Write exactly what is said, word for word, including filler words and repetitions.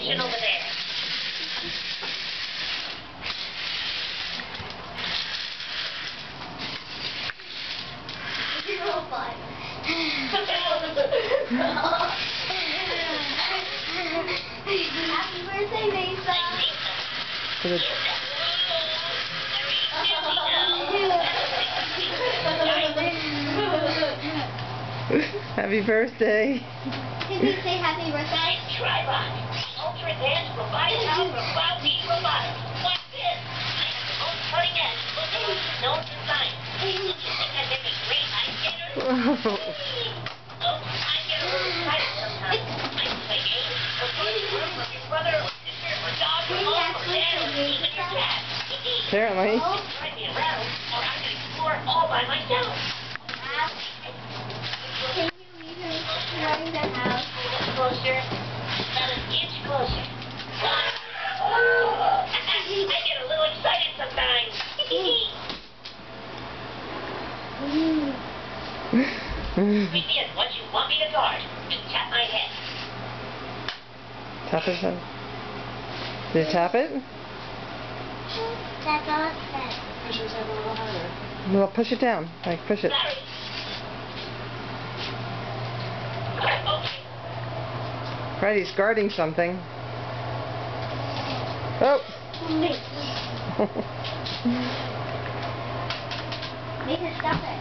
cushion over there. Happy birthday, Maysah. Happy birthday. Did he say happy birthday? Tribot. Ultra advanced robotic power for five D robotics. Watch this. I have the most cutting edge, most known design. You think I make a great ice skater? Oh, I get a little excited sometimes. I play games or play work with your brother or sister or dog or mom or dad or even your cat. Apparently. Drive me around or I can explore all by myself. Can you leave him running the house? Closer. Not an inch closer. I get a little excited sometimes. Begin what you want me to guard. Just tap my head. Tap his head. Did you tap it? That's all it says. Push his head a little harder. Well, push it down. Like, push it. Sorry. Okay. Right, he's guarding something. Oh! Maysah, stop it.